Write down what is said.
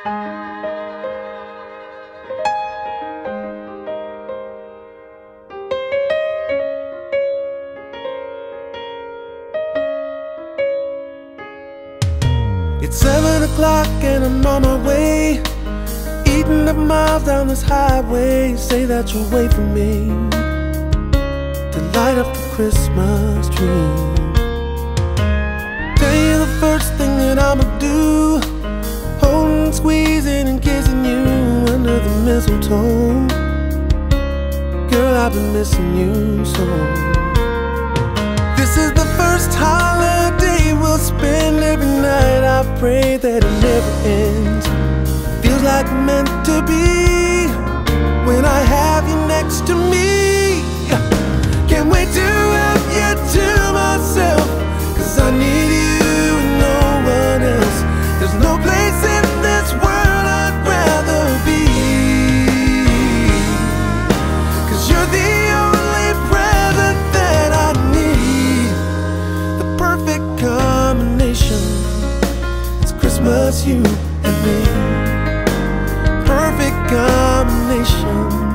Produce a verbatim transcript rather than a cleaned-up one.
It's seven o'clock and I'm on my way, eating up miles down this highway. Say that you'll wait for me to light up the Christmas tree. Tell you the first thing that I'ma do, holding, squeezing and kissing you under the mistletoe. Girl, I've been missing you so. This is the first holiday we'll spend every night. I pray that it never ends. Feels like meant to be when I have you next to me. Can't wait to have you to myself, 'cause I need you and no one else. There's no place in this world I'd rather be, 'cause you're the only present that I need. The perfect combination, it's Christmas, you and me. Perfect combination.